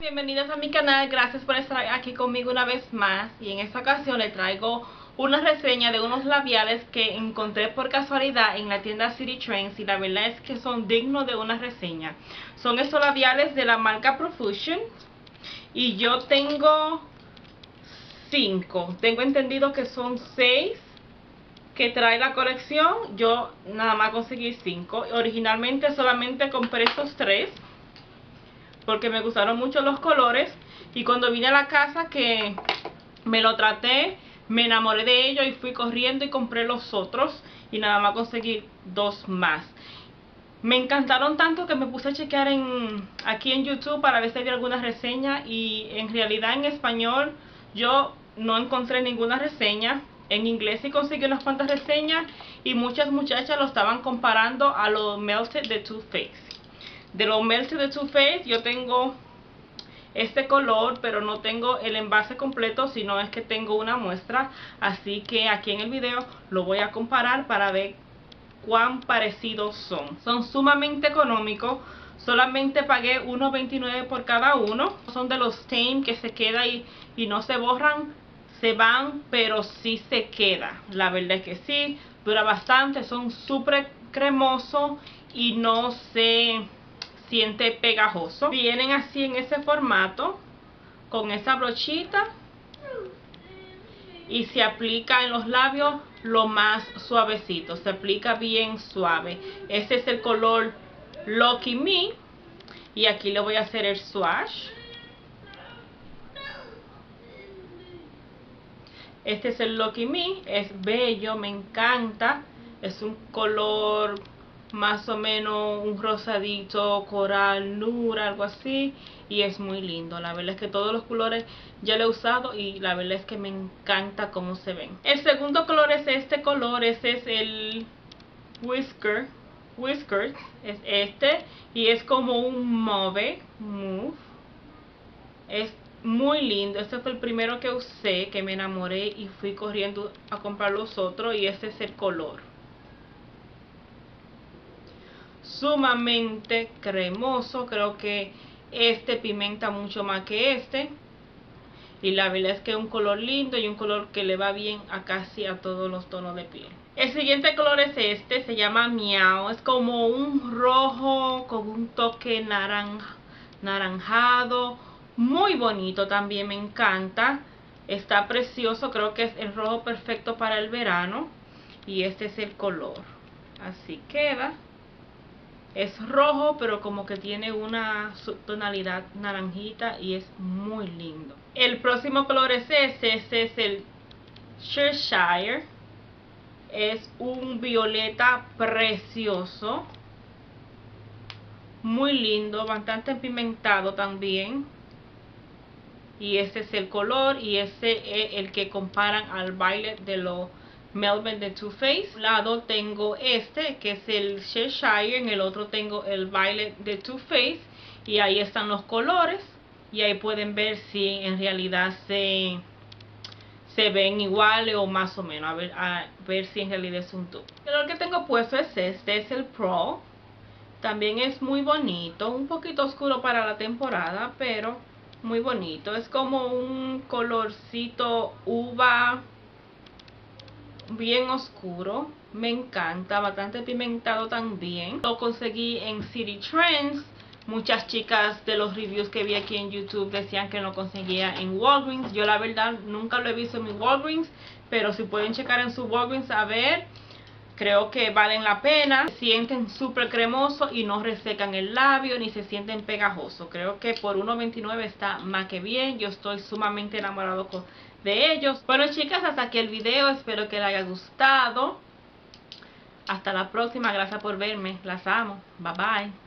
Bienvenidos a mi canal, gracias por estar aquí conmigo una vez más. Y en esta ocasión les traigo una reseña de unos labiales que encontré por casualidad en la tienda City Trends. Y la verdad es que son dignos de una reseña. Son estos labiales de la marca Profusion. Y yo tengo 5, tengo entendido que son 6 que trae la colección. Yo nada más conseguí 5. Originalmente solamente compré estos 3 porque me gustaron mucho los colores, y cuando vine a la casa que me lo traté, me enamoré de ellos y fui corriendo y compré los otros, y nada más conseguí 2 más. Me encantaron tanto que me puse a chequear aquí en YouTube para ver si había alguna reseña, y en realidad en español yo no encontré ninguna reseña. En inglés sí conseguí unas cuantas reseñas, y muchas muchachas lo estaban comparando a los Melted de Too Faced. De los Melted de Too Faced yo tengo este color, pero no tengo el envase completo, sino es que tengo una muestra. Así que aquí en el video lo voy a comparar para ver cuán parecidos son. Son sumamente económicos, solamente pagué $1.29 por cada uno. Son de los Tame que se queda y no se borran, se van, pero sí se queda. La verdad es que sí, dura bastante, son súper cremosos y no se siente pegajoso. Vienen así en ese formato, con esa brochita, y se aplica en los labios lo más suavecito, se aplica bien suave. Este es el color Lucky Me, y aquí le voy a hacer el swatch. Este es el Lucky Me, es bello, me encanta. Es un color más o menos un rosadito, coral, nude, algo así, y es muy lindo. La verdad es que todos los colores ya lo he usado y la verdad es que me encanta cómo se ven. El segundo color es este color, este es el Whiskers, es este, y es como un mauve. Es muy lindo. Este fue el primero que usé, que me enamoré y fui corriendo a comprar los otros, y este es el color. Sumamente cremoso, creo que este pimenta mucho más que este, y la verdad es que es un color lindo y un color que le va bien a casi a todos los tonos de piel. El siguiente color es este, se llama Miau, es como un rojo con un toque naranjado, muy bonito también, me encanta, está precioso, creo que es el rojo perfecto para el verano, y este es el color, así queda. Es rojo, pero como que tiene una tonalidad naranjita y es muy lindo. El próximo color es este es el Cheshire. Es un violeta precioso, muy lindo, bastante pimentado también. Y este es el color, y este es el que comparan al Violet de los Melvin de Too Faced. Un lado tengo este que es el Cheshire, en el otro tengo el Violet de Too Faced, y ahí están los colores, y ahí pueden ver si en realidad se ven iguales o más o menos, a ver si en realidad es un dupe. El color que tengo puesto es este, es el Pro. También es muy bonito, un poquito oscuro para la temporada, pero muy bonito. Es como un colorcito uva bien oscuro, me encanta, bastante pimentado también. Lo conseguí en City Trends. Muchas chicas de los reviews que vi aquí en YouTube decían que lo conseguía en Walgreens. Yo la verdad nunca lo he visto en mi Walgreens, pero si pueden checar en su Walgreens a ver, creo que valen la pena. Se sienten súper cremosos y no resecan el labio ni se sienten pegajosos. Creo que por $1.29 está más que bien. Yo estoy sumamente enamorado de ellos. Bueno, chicas, hasta aquí el video. Espero que les haya gustado. Hasta la próxima. Gracias por verme. Las amo. Bye bye.